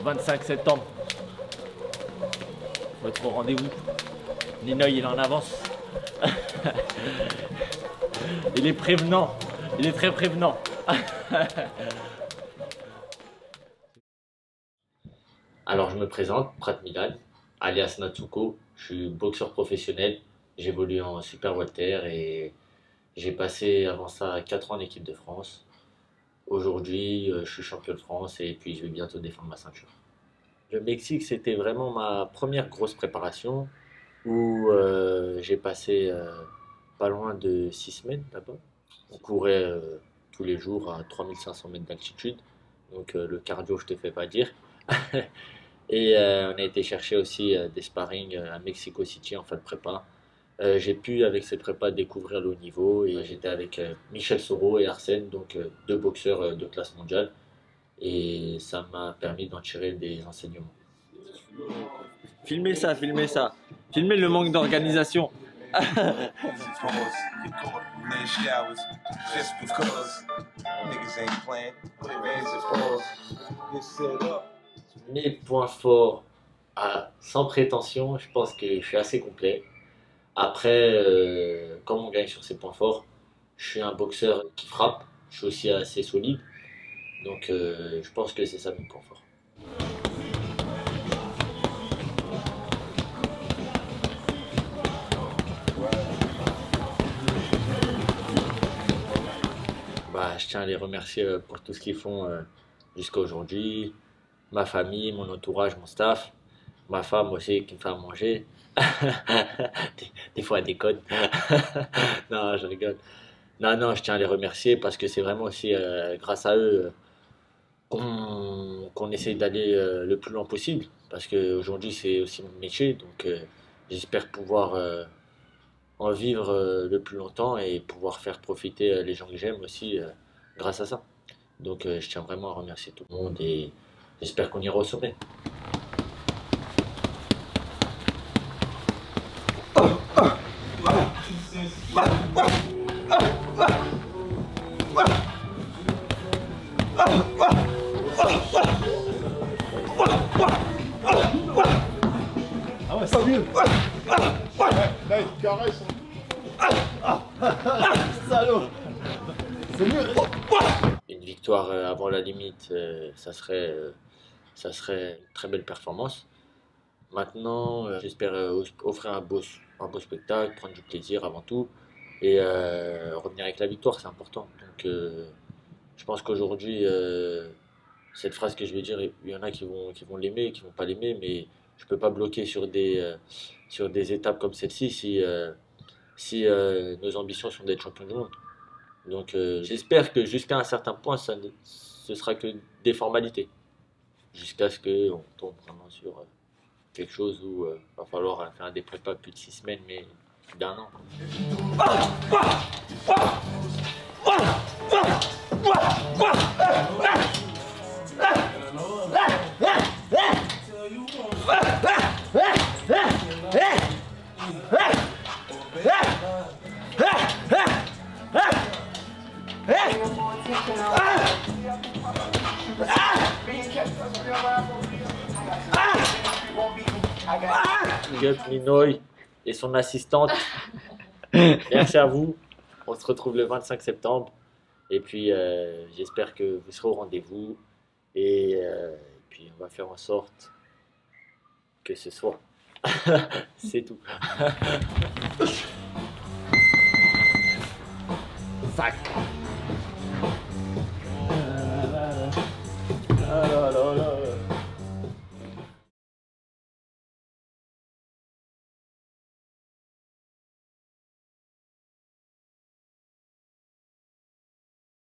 25 septembre. Faut être au rendez-vous. Ninoy, il est en avance. Il est prévenant. Il est très prévenant. Alors, je me présente, Prat Milan, alias Natsuko. Je suis boxeur professionnel. J'évolue en super welter et j'ai passé avant ça 4 ans en équipe de France. Aujourd'hui, je suis champion de France et puis je vais bientôt défendre ma ceinture. Le Mexique, c'était vraiment ma première grosse préparation où j'ai passé pas loin de 6 semaines là-bas. On courait tous les jours à 3500 mètres d'altitude, donc le cardio, je te fais pas dire. Et on a été chercher aussi des sparring à Mexico City en fin de prépa. J'ai pu, avec ces prépas, découvrir le haut niveau et j'étais avec Michel Soro et Arsène, donc deux boxeurs de classe mondiale. Et ça m'a permis d'en tirer des enseignements. Filmez ça, filmez ça. Filmez le manque d'organisation. Mes points forts, sans prétention, je pense que je suis assez complet. Après, comme on gagne sur ses points forts, je suis un boxeur qui frappe, je suis aussi assez solide. Donc je pense que c'est ça mon point fort. Bah, je tiens à les remercier pour tout ce qu'ils font jusqu'à aujourd'hui. Ma famille, mon entourage, mon staff. Ma femme aussi qui me fait à manger. Des fois elle déconne. Non, je rigole. Non, non, je tiens à les remercier parce que c'est vraiment aussi grâce à eux qu'on essaye d'aller le plus loin possible. Parce qu'aujourd'hui c'est aussi mon métier. Donc j'espère pouvoir en vivre le plus longtemps et pouvoir faire profiter les gens que j'aime aussi grâce à ça. Donc je tiens vraiment à remercier tout le monde et j'espère qu'on ira au sommet. Ah ouais, c'est mieux. Là, il caresse. Salaud. C'est mieux. Une victoire avant la limite, ça serait une très belle performance. Maintenant, j'espère offrir un beau spectacle, prendre du plaisir avant tout et revenir avec la victoire, c'est important. Donc, je pense qu'aujourd'hui, cette phrase que je vais dire, il y en a qui vont l'aimer, qui vont pas l'aimer, mais je peux pas bloquer sur des étapes comme celle-ci si nos ambitions sont d'être champion du monde. Donc, j'espère que jusqu'à un certain point, ce sera que des formalités, jusqu'à ce qu'on tombe vraiment sur quelque chose où il va falloir faire des prépas plus de 6 semaines, mais plus d'un an. Big up Ninoy et son assistante. Merci à vous. On se retrouve le 25 septembre. Et puis j'espère que vous serez au rendez-vous. Et puis on va faire en sorte que ce soit. C'est tout.